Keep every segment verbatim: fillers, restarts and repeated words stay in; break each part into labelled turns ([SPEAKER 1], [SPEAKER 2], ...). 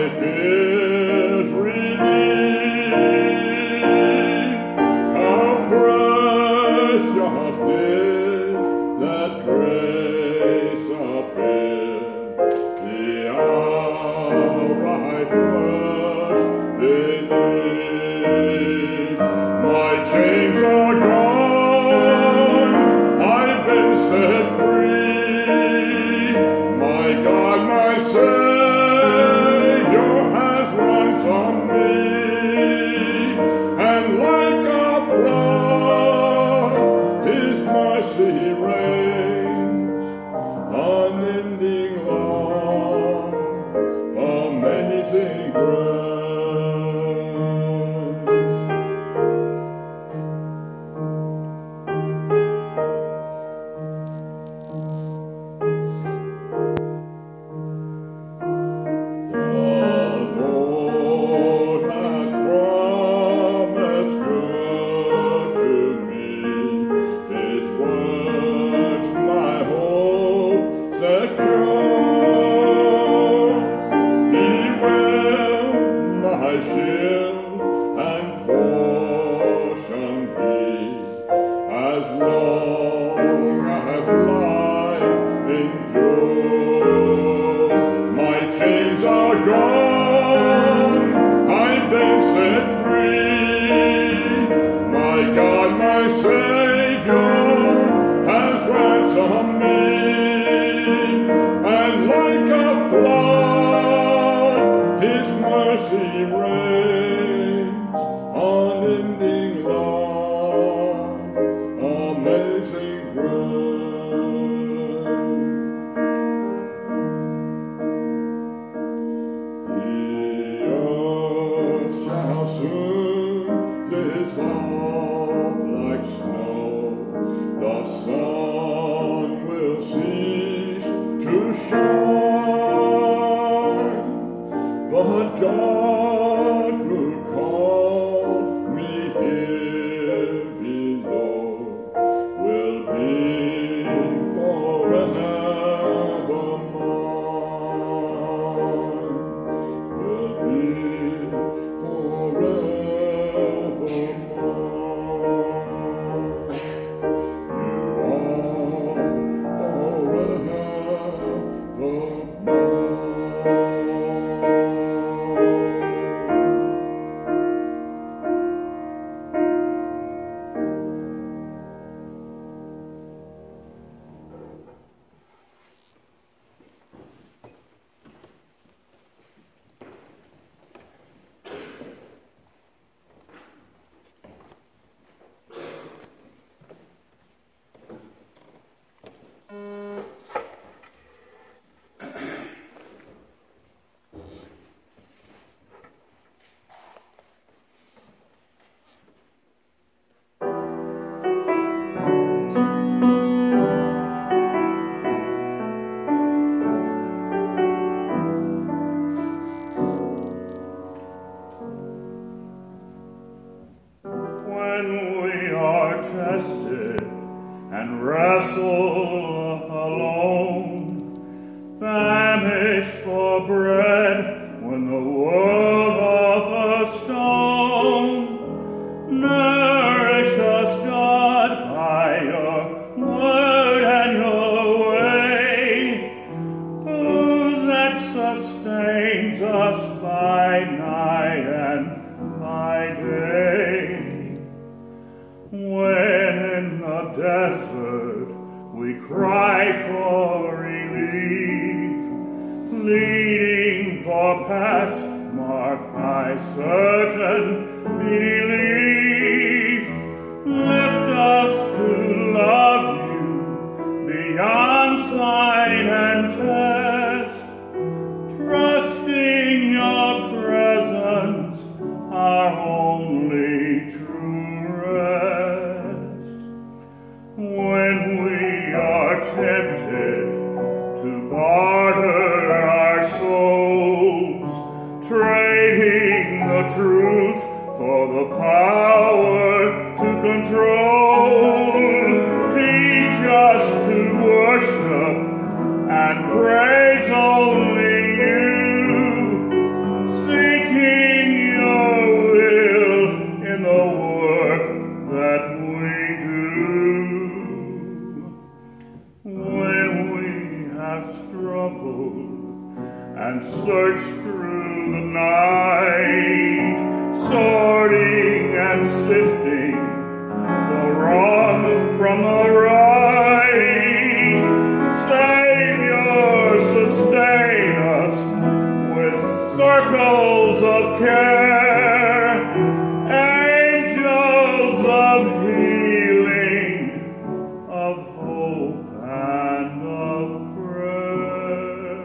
[SPEAKER 1] fears relieved. How precious did that grace appear, the hour I first believed. My chains are gone, I've been set free. My God, my Savior has ransomed me, and like a flood, His mercy reigns. Unending love, amazing grace.
[SPEAKER 2] And praise only you,
[SPEAKER 1] troubled and searched through the night, sorting and sifting the wrong from the right. Savior, sustain us with circles of care, angels of healing, of hope and of prayer.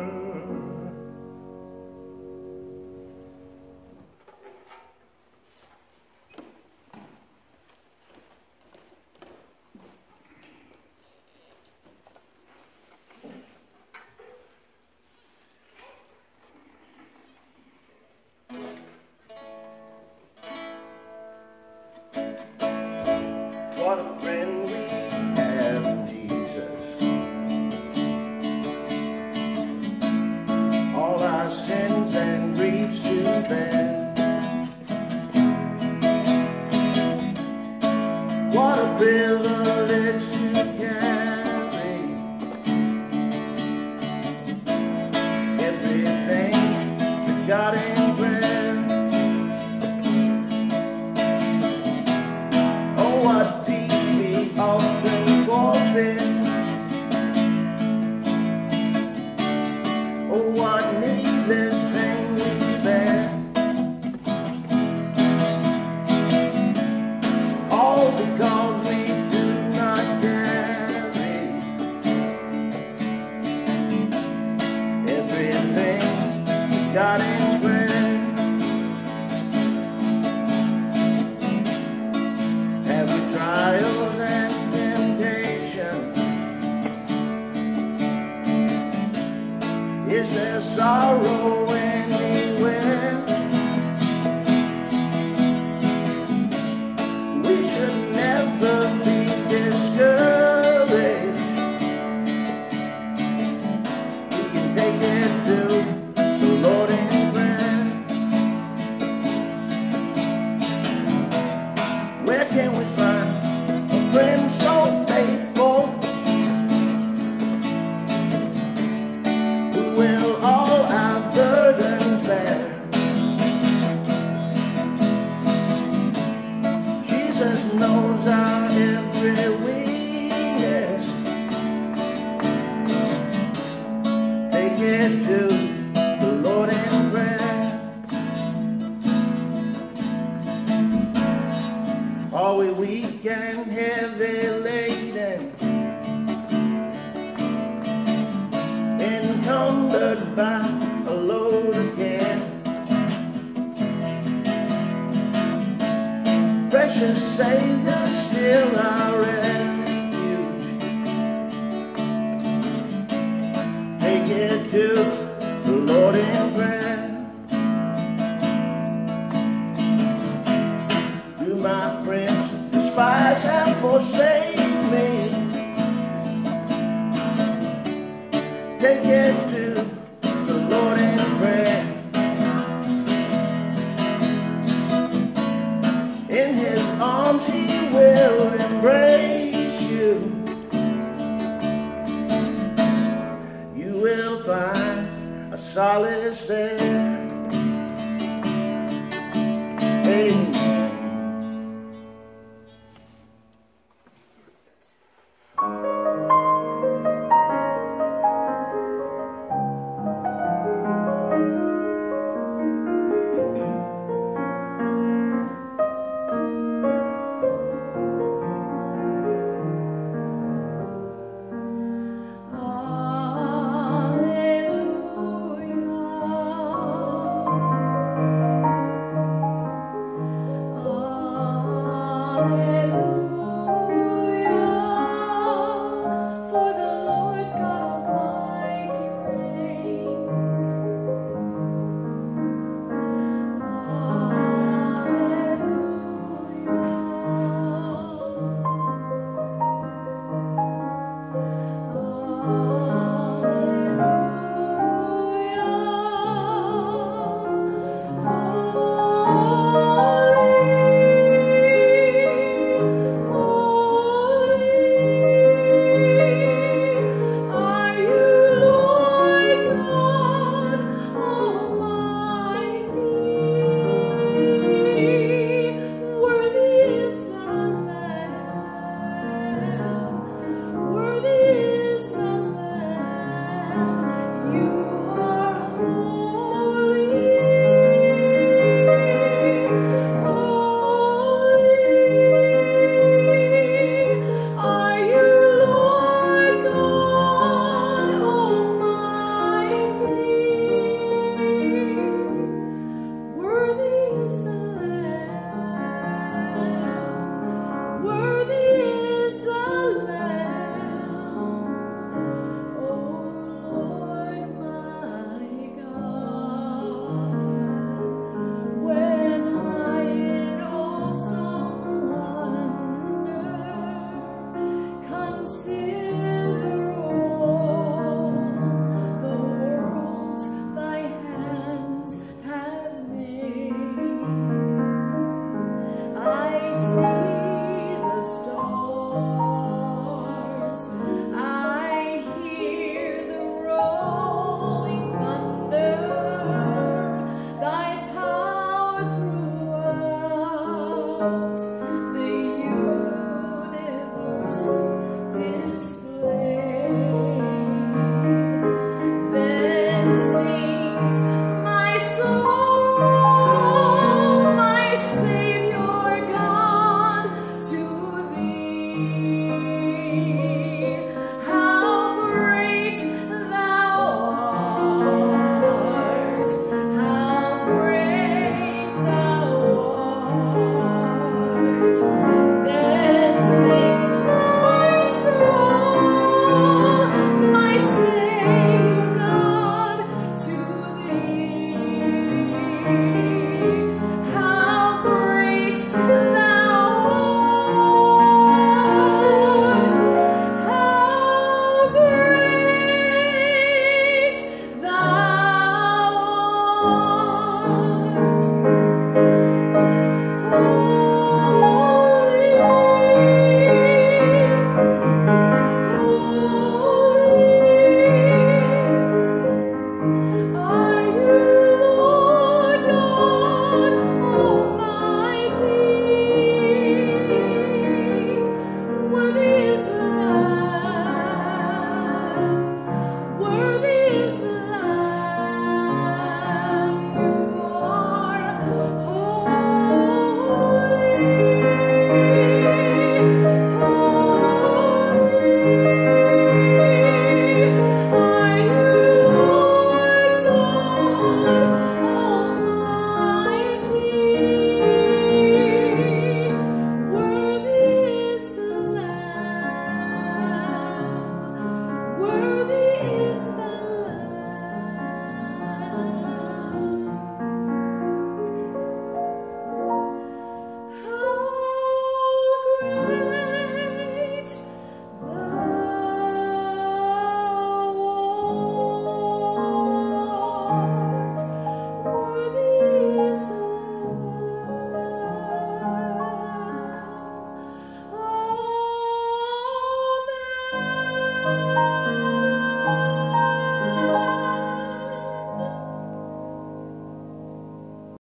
[SPEAKER 2] What a friend we have in Jesus. All our sins and griefs to bear. What a privilege to carry everything to God in prayer. Oh, what peace we often forfeit. Oh, what needless pain we bear. All because we do not carry everything God in prayer. Have we trials and temptations? Is there sorrow anywhere? We should never be discouraged. We can take it to the Lord in prayer. Where can we find a friend so faithful, who will all our burdens bear? Jesus knows our every weakness. Take it to the Lord in prayer. Are we weak and heavy laden, encumbered by a load of care? Precious Savior, still our refuge. Take it to the Lord in prayer. Do my friends despise and forsake me? Take it to the Lord in prayer. In His arms He will embrace you. You will find a solace there. Amen.